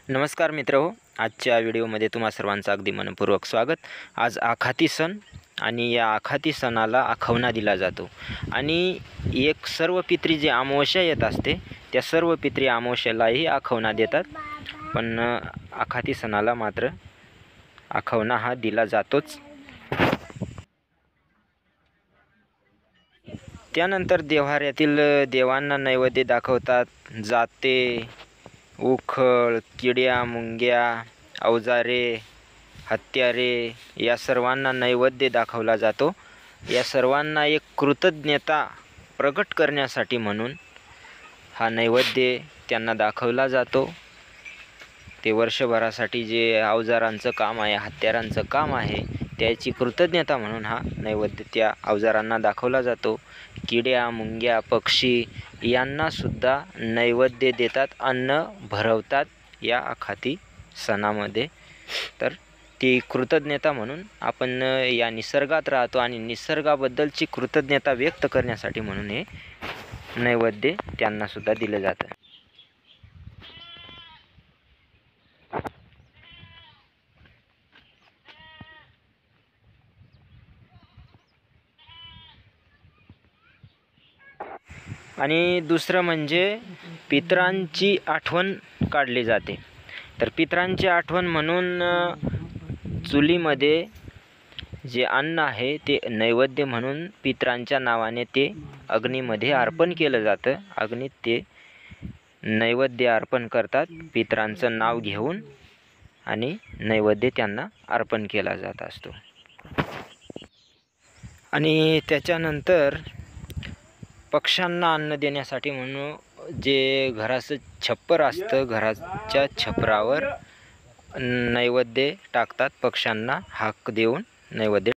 नमस्कार मित्रहो, आजच्या व्हिडिओमध्ये तुम्हा सर्वांचं अगदी मनपूर्वक स्वागत। आज आखाती सण आणि या आखाती सणाला आखवना दिला जातो आणि एक सर्व पित्री जे अमावस्या येत असते त्या सर्व पित्री अमावस्यालाही आखवना देतात, पण आखाती सणाला मात्र आखवना हा दिला जातोच। त्यानंतर देव्हाऱ्यातील देवांना नैवेद्य दाखवतात। जाते, उखळ, किड्या मुंग्या, अवजारे, हत्यारे या सर्वांना नैवेद्य दाखवला जातो। या सर्वांना एक कृतज्ञता प्रकट करण्यासाठी म्हणून हा नैवेद्य त्यांना दाखवला जातो। ते वर्षभरासाठी जे अवजारांचं काम आहे, हत्यारांचं काम आहे, त्याची कृतज्ञता म्हणून हा नैवेद्य त्या अवजारांना दाखवला जातो। किड्या मुंग्या पक्षी यांना सुद्धा नैवेद्य देतात, अन्न भरवतात या आखाती सणामध्ये। तर ती कृतज्ञता म्हणून आपण या निसर्गात राहतो आणि निसर्गाबद्दलची कृतज्ञता व्यक्त करण्यासाठी म्हणून हे नैवेद्य त्यांना सुद्धा दिलं जातं। आणि दुसरं म्हणजे पितरांची आठवण काढली जाते। तर पितरांची आठवण म्हणून चुलीमध्ये जे अन्न आहे ते नैवेद्य म्हणून पितरांच्या नावाने ते अग्नीमध्ये अर्पण केलं जातं। अग्नीत ते नैवेद्य अर्पण करतात पितरांचं नाव घेऊन आणि नैवेद्य त्यांना अर्पण केला जात असतो। आणि त्याच्यानंतर पक्ष्यांना अन्न देण्यासाठी म्हणून जे घराचं छप्पर असतं, घराच्या छपरावर नैवेद्य टाकतात, पक्ष्यांना हाक देऊन नैवेद्य